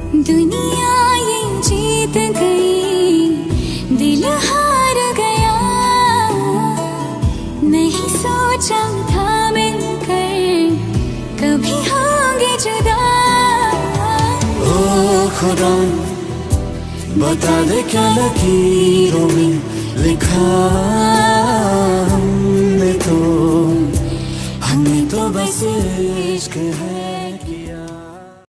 दुनिया ये जीत गई, दिल हार गया। नहीं सोचा था मिलकर कभी होंगे जुदा। ओ खुदा बता दे क्या लकीरों में लिखा